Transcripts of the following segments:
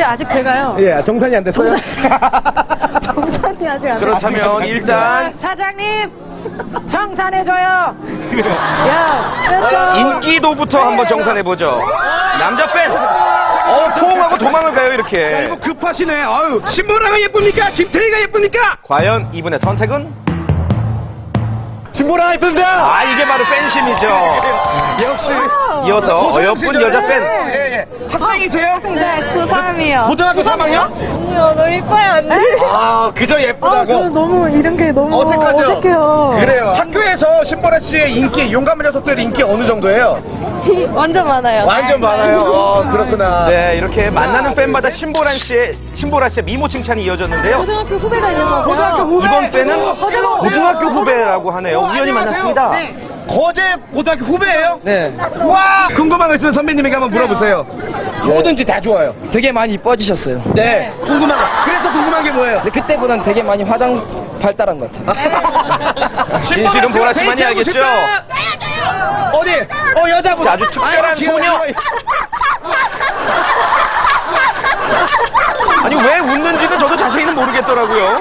아직 제가요. 예, 정산이 안 됐어요? 정산이 아직 안 됐어요. 그렇다면 일단 사장님! 정산해줘요! 야, 인기도부터 한번 정산해보죠. 남자 팬! 포옹하고 도망을 가요, 이렇게. 이거 급하시네. 아유, 신보라가 예쁩니까? 김태희가 예쁩니까? 과연 이분의 선택은? 신보라가 예쁩니다. 아, 이게 바로 팬심이죠. 역시. 이어서 어여쁜 여자 팬. 예. 학생이세요? 네, 고3이요. 고등학교 3학년? 아니요, 너무 이뻐요, 언니. 아, 그저 예쁘다고. 저 너무 이런 게 너무 어색하죠? 어색해요. 그래요. 학교에서 신보라 씨의 인기, 용감한 녀석들의 인기 어느 정도예요? 완전 많아요. 완전 많아요. 그렇구나. 네, 이렇게 만나는 팬마다 신보라 씨의 미모 칭찬이 이어졌는데요. 고등학교 후배가 있는 거고요. 고등학교 후배. 이번 팬은 고등학교 후배라고 하네요. 우연히 만났습니다. 네. 거제 고등학교 후배예요? 네. 와, 궁금한 거 있으면 선배님에게 한번 물어보세요. 뭐든지 다 좋아요. 되게 많이 이뻐지셨어요. 네. 궁금한 거. 그래서 궁금한 게 뭐예요? 근데 그때보단 되게 많이 화장 발달한 것 같아요. 진실은 보라 씨만이 알겠죠? 어디? 여자분. 아주 특별한 소녀. 아니, 왜 웃는지는 저도 자세히는 모르겠더라고요.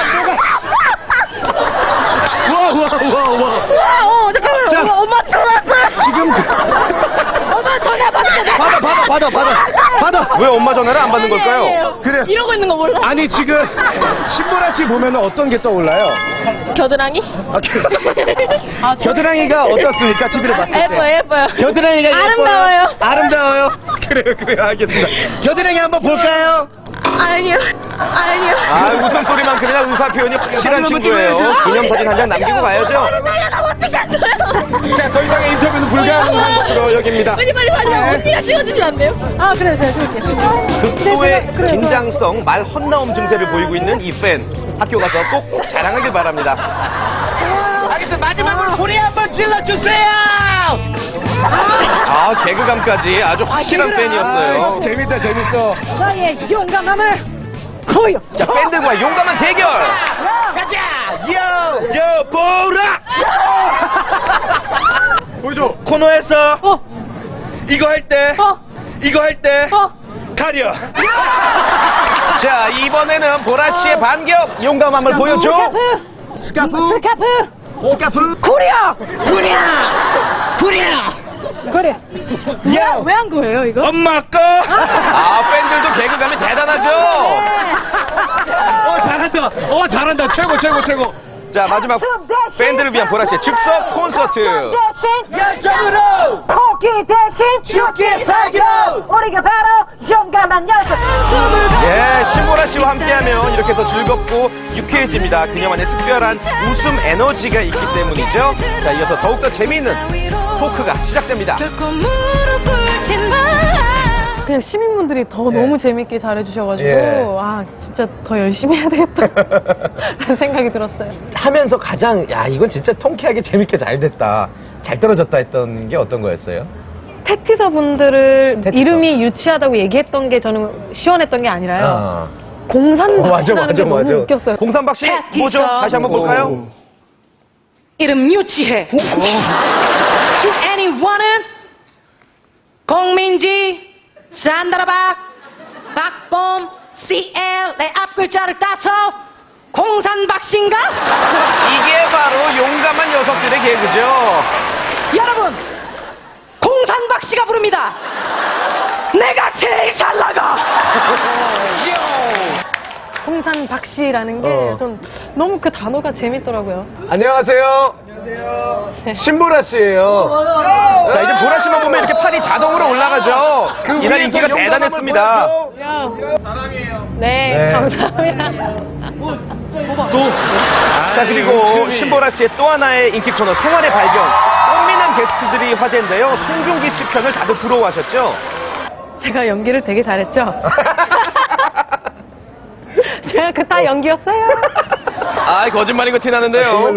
우와. 잠깐만요. 자. 엄마 전화 왔어요. 지금. 엄마 전화 받았어. 받아. 왜 엄마 전화를 안 받는 걸까요? 그래. 이러고 있는 거 몰라? 아니, 지금 신보라 씨 보면 어떤 게 떠올라요? 겨드랑이? 겨드랑이가 어떻습니까? TV를 봤을 때. 예뻐요. 겨드랑이가 아름다워요. 아름다워요. 그래요. 알겠습니다. 겨드랑이 한번 볼까요? 아니요. 아, 웃음소리만큼이나 의사 표현이 확실한 친구예요. 기념사진 한 장 남기고 가야죠. 내가 어떻게 했어요? 자, 더 이상의 인터뷰는 불가능한 것으로 여깁니다. 빨리 하세요. 언니가 찍어주면 안 돼요? 아, 그래, 제가 찍을게요. 극도의 긴장성, 말 헛나옴 증세를 보이고 있는 이 팬. 학교 가서 꼭 자랑하길 바랍니다. 알겠습니다. 마지막으로 소리 한번 질러주세요! 아, 개그감까지 아주 확실한 팬이었어요. 재밌다, 재밌어. 저의 용감함을 보여. 자, 팬들과 용감한 대결! 가자! 보라! 보여줘. 코너에서 이거 할 때 어. 가려. 자, 이번에는 보라 씨의 반격 용감함을 보여줘. 스카프. 코리아! 그래. 왜 한 거예요, 이거? 엄마 거! 아, 팬들도 개그감이 대단하죠? 잘한다. 최고. 자, 마지막 팬들을 위한 보라 씨의 즉석 콘서트. 열정으로! 포기 대신 죽기 살기로! 우리가 바로 용감한 녀석. 예, 신보라 씨와 함께하면 이렇게 더 즐겁고 유쾌해집니다. 그녀만의 특별한 웃음 에너지가 있기 때문이죠. 자, 이어서 더욱더 재미있는 토크가 시작됩니다. 그냥 시민분들이 더 너무 재밌게 잘해주셔가지고 아 진짜 더 열심히 해야 되겠다 라는 생각이 들었어요. 하면서 가장 이건 진짜 통쾌하게 재밌게 잘 됐다, 잘 떨어졌다 했던 게 어떤 거였어요? 테티서분들을 이름이 유치하다고 얘기했던 게 저는 시원했던 게 아니라요. 공산박씨라는 게 너무 웃겼어요. 공산박 씨 뭐죠? 다시 한번 볼까요? 이름 유치해. anyone은 공민지 산다라박 박범 CL 내 앞글자를 따서 공산박씨인가? 이게 바로 용감한 녀석들의 개그죠. 여러분 공산박씨가 부릅니다. 내가 제일 잘 나가. 공산박씨라는 게 좀 너무 그 단어가 재밌더라고요. 안녕하세요. 신보라 씨예요. 자, 이제 보라 씨만 보면 이렇게 팔이 자동으로 올라가죠. 이날 인기가 대단했습니다. 네, 감사합니다. 자, 그리고 신보라 씨의 또 하나의 인기 코너 생활의 발견. 꽃미남 게스트들이 화제인데요. 송중기 씨 편을 다들 부러워하셨죠? 제가 연기를 되게 잘했죠? 제가 그 다 연기였어요? 아, 거짓말인 거 티나는데요.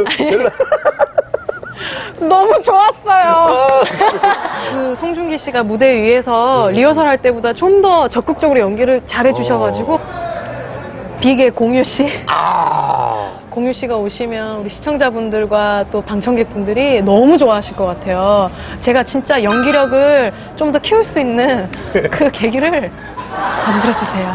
너무 좋았어요. 그 송중기 씨가 무대 위에서 리허설 할 때보다 좀 더 적극적으로 연기를 잘해주셔가지고 빅의 공유 씨. 공유 씨가 오시면 우리 시청자분들과 또 방청객분들이 너무 좋아하실 것 같아요. 제가 진짜 연기력을 좀 더 키울 수 있는 그 계기를 만들어주세요.